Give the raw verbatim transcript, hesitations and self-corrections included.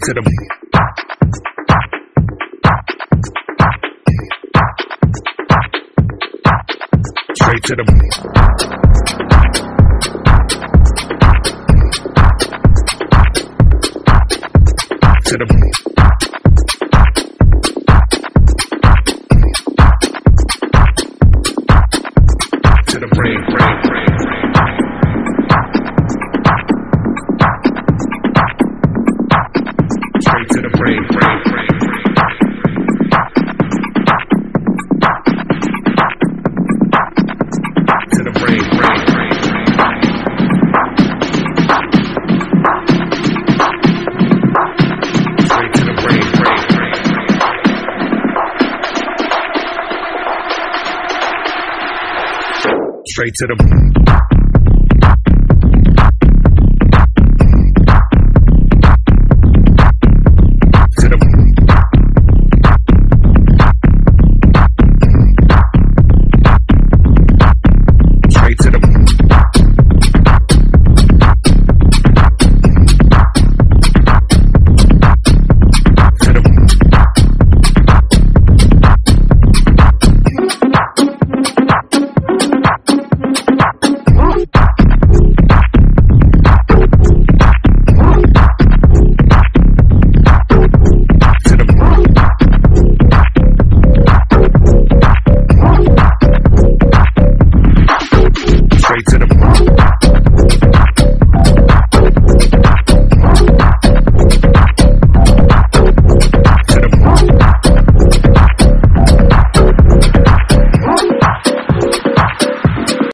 to the straight to the to the to the brain, brain, brain, straight to the brain, brain, brain, to the brain, brain, brain, straight to the brain, brain, brain, straight to the